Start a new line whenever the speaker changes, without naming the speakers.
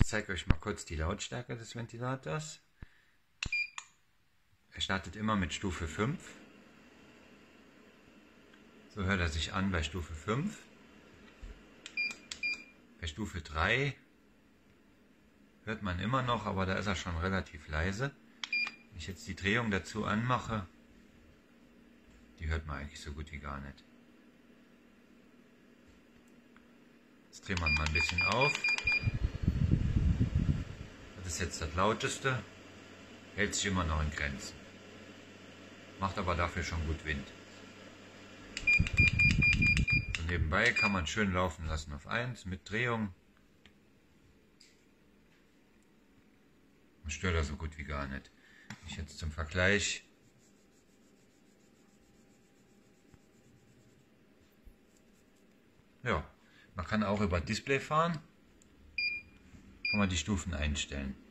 zeige euch mal kurz die Lautstärke des Ventilators. Er startet immer mit Stufe 5. So hört er sich an bei Stufe 5. Bei Stufe 3 hört man immer noch, aber da ist er schon relativ leise. Wenn ich jetzt die Drehung dazu anmache, die hört man eigentlich so gut wie gar nicht. Jetzt drehen wir mal ein bisschen auf. Das ist jetzt das lauteste, hält sich immer noch in Grenzen. Macht aber dafür schon gut Wind. So nebenbei kann man schön laufen lassen auf 1 mit Drehung. Und stört er so gut wie gar nicht. Ich jetzt zum Vergleich ja, man kann auch über Display fahren, kann man die Stufen einstellen.